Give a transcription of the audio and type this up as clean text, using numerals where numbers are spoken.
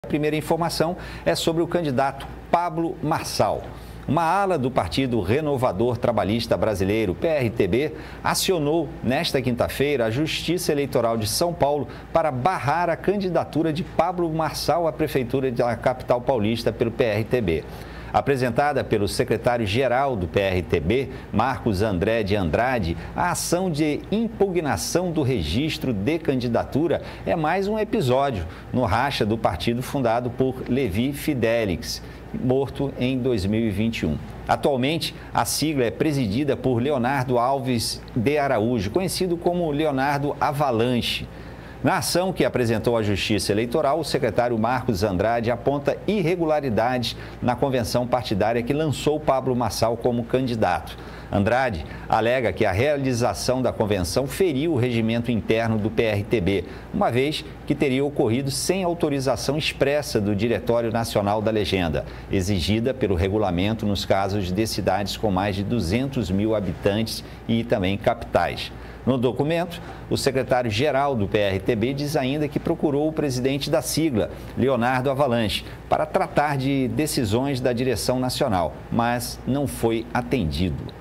A primeira informação é sobre o candidato Pablo Marçal. Uma ala do Partido Renovador Trabalhista Brasileiro, PRTB, acionou nesta quinta-feira a Justiça Eleitoral de São Paulo para barrar a candidatura de Pablo Marçal à Prefeitura da capital paulista pelo PRTB. Apresentada pelo secretário-geral do PRTB, Marcos André de Andrade, a ação de impugnação do registro de candidatura é mais um episódio no racha do partido fundado por Levi Fidelix, morto em 2021. Atualmente, a sigla é presidida por Leonardo Alves de Araújo, conhecido como Leonardo Avalanche. Na ação que apresentou à Justiça Eleitoral, o secretário Marcos Andrade aponta irregularidades na convenção partidária que lançou Pablo Marçal como candidato. Andrade alega que a realização da convenção feriu o regimento interno do PRTB, uma vez que teria ocorrido sem autorização expressa do Diretório Nacional da Legenda, exigida pelo regulamento nos casos de cidades com mais de 200 mil habitantes e também capitais. No documento, o secretário-geral do PRTB diz ainda que procurou o presidente da sigla, Leonardo Avalanche, para tratar de decisões da direção nacional, mas não foi atendido.